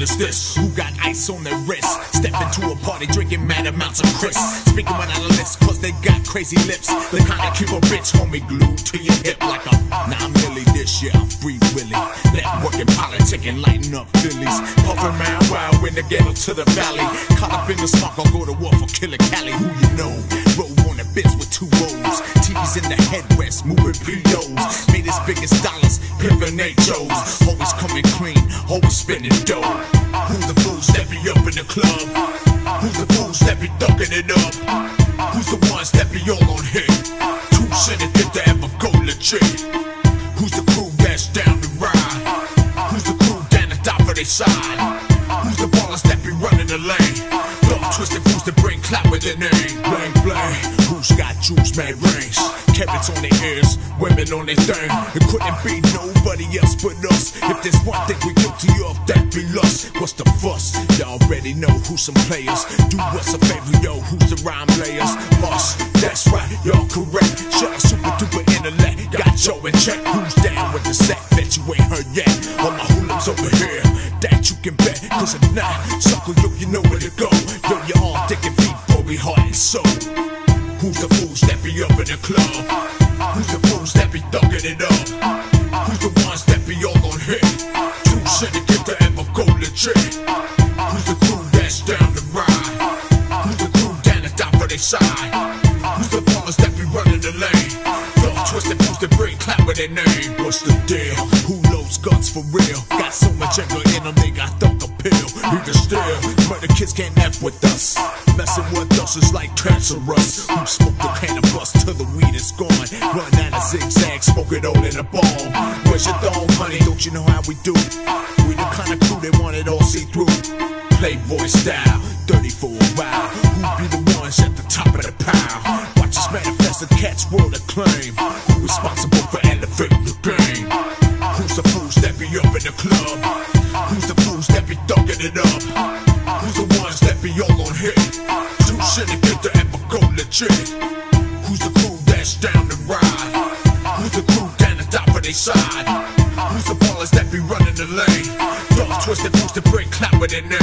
is this? Who got ice on their wrist? Step into a party drinking mad amounts of Chris. Speaking one out of lips cause they got crazy lips. The kind that keep a bitch homie glued to your hip like a Now I'm Millie this year, I'm free Willy. Let working politic and lighten up Phillies. Puffin' man wild when the ghetto to the valley. Caught up in the smoke, I'll go to war for Killer Cali. Who you know? Roll on the bits with 2 rolls. TVs in the headrest, moving POs. Made his biggest dollars, pimpin' HOs. Always coming clean, always spending dough. Who's the fools that be up in the club? Who's the fools that be thugging it up? Who's the ones that be all on hit? 2 syndicate to ever go legit. Who's the crew that's down to ride? Who's the crew down to die for their side? Who's the ballers that be running the lane? Love twisted fools that bring clout with their name. Blang blang, who's got juice, mad rings? Carrots on their ears, women on their thing. It couldn't be nobody else but us. If there's one thing we guilty of, that be lust. What's the fuss? Y'all already know who's some players. Do us a favor, yo, who's the rhyme players? Us, that's right, y'all correct. Shout out super duper intellect, got yo in check. Who's down with the set that you ain't heard yet? All my hoolums over here, that you can bet. Cause if not, sucker, yo, you know where to go. Yo, you all dick and feet, boy, heart and soul. Who's the fools that be up in the club? Who's the fools that be thugging it up? Who's the ones that be all on hit? 2 syndicate to ever go legit. Who's the crew that's down to ride? Who's the crew down to die for their side? Who's the ballers that be running the lane? Love twisted fools that bring clap with their name. What's the deal? Who loads guns for real? Got so much anger in them, they got thug appeal. Even still, murder kids can't F with us. Messing with us is like cancerous. Who smoke the cannabis till the weed is gone? Run out of zigzag, smoke it all in a bomb. Where's your thong, honey? Don't you know how we do? We the kind of crew that want it all see through. Playboy style, dirty for a while. Who be the ones at the top of the pile? Watch us manifest and catch world acclaim. Who responsible for elevating the game? Who's the fools that be up in the club? Who's the fools that be thugging it up? Who's the ones that be all on hit? 2 syndicate to ever go legit. Who's the crew that's down to ride? Who's the crew down to die for their side? Who's the ballers that be running the lane? Dog twisted fools to bring clout with their name.